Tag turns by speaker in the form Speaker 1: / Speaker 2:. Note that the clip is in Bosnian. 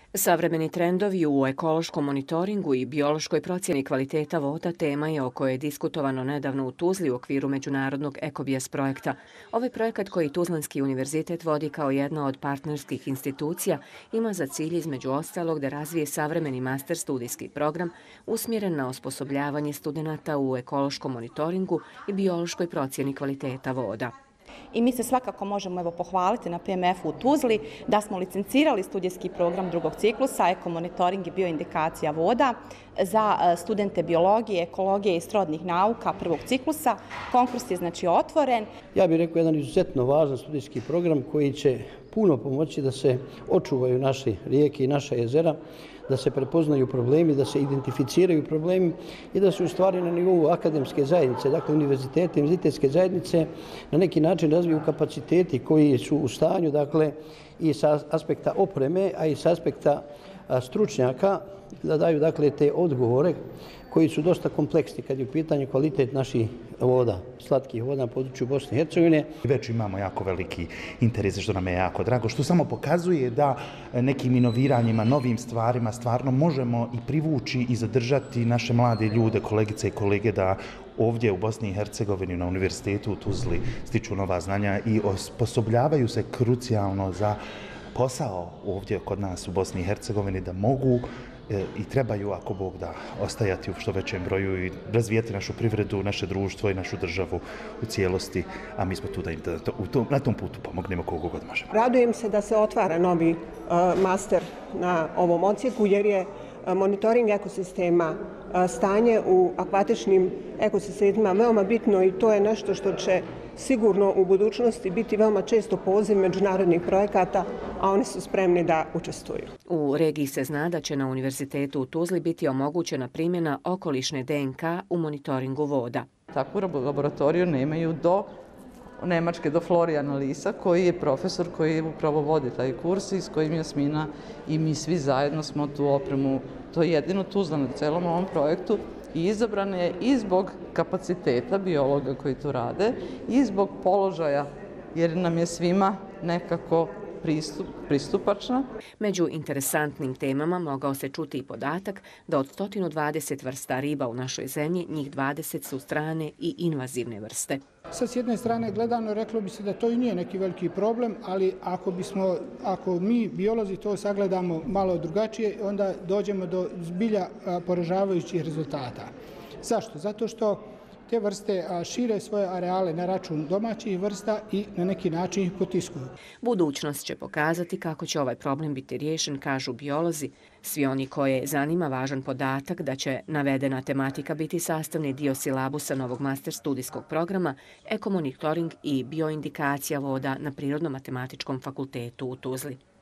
Speaker 1: Savremeni trendovi u ekološkom monitoringu i biološkoj procjeni kvaliteta voda tema je o kojoj je diskutovano nedavno u Tuzli u okviru Međunarodnog EkoBijes projekta. Ovaj projekat koji Tuzlanski univerzitet vodi kao jedna od partnerskih institucija ima za cilj između ostalog da razvije savremeni master studijski program usmjeren na osposobljavanje studenata u ekološkom monitoringu i biološkoj procjeni kvaliteta voda.
Speaker 2: I mi se svakako možemo pohvaliti na PMF-u u Tuzli da smo licencirali studijski program drugog ciklusa Ekomonitoring i bioindikacija voda za studente biologije, ekologije i srodnih nauka prvog ciklusa. Konkurs je znači otvoren.
Speaker 3: Ja bih rekao jedan izuzetno važan studijski program koji će puno pomoći da se očuvaju naše rijeke i naša jezera, da se prepoznaju problemi, da se identificiraju problemi i da se u stvari na nivou akademske zajednice, dakle univerzitete, univerzitetske zajednice, na neki način razviju kapaciteti koji su u stanju, dakle, i sa aspekta opreme, a i sa aspekta stručnjaka, da daju, dakle, te odgovore koji su dosta kompleksni kad je u pitanju kvalitet naših voda, slatkih voda na području Bosne i Hercegovine.
Speaker 4: Već imamo jako veliki interes, što nam je jako drago, što samo pokazuje da nekim inoviranjima, novim stvarima stvarno možemo i privući i zadržati naše mlade ljude, kolegice i kolege, da ovdje u Bosni i Hercegovini na univerzitetu u Tuzli stiču nova znanja i osposobljavaju se krucijalno za posao ovdje kod nas u Bosni i Hercegovini, da mogu i trebaju, ako Bog da, ostajati u što većem broju i razvijati našu privredu, naše društvo i našu državu u cijelosti, a mi smo tu da im na tom putu pomognemo koliko god možemo.
Speaker 5: Radujem se da se otvara novi master na ovom odsjeku jer je monitoring ekosistema, stanje u akvatičnim ekosistemima veoma bitno i to je nešto što će sigurno u budućnosti biti veoma često poziv međunarodnih projekata, a oni su spremni da učestvuju.
Speaker 1: U regiji se zna da će na Univerzitetu u Tuzli biti omogućena primjena okolišne DNK u monitoringu voda.
Speaker 6: Takvu laboratoriju nemaju do Nemačke, do Florijana Lisa, koji je profesor koji upravo vodi taj kurs i s kojim Jasmina i mi svi zajedno smo tu opremu, to je jedino Tuzla na celom ovom projektu, i izabrana je i zbog kapaciteta biologa koji tu rade i zbog položaja, jer nam je svima nekako pristupačna.
Speaker 1: Među interesantnim temama mogao se čuti i podatak da od 120 vrsta riba u našoj zemlji, njih 20 su strane i invazivne vrste.
Speaker 7: Sad s jedne strane gledano reklo bi se da to i nije neki veliki problem, ali ako mi biolozi to sagledamo malo drugačije, onda dođemo do zbilja poražavajućih rezultata. Zašto? Zato što te vrste šire svoje areale na račun domaćih vrsta i na neki način ih potiskuju.
Speaker 1: Budućnost će pokazati kako će ovaj problem biti riješen, kažu biolozi. Svi oni koje zanima važan podatak da će navedena tematika biti sastavni dio silabusa novog master studijskog programa Ekomonitoring i bioindikacija voda na Prirodno-matematičkom fakultetu u Tuzli.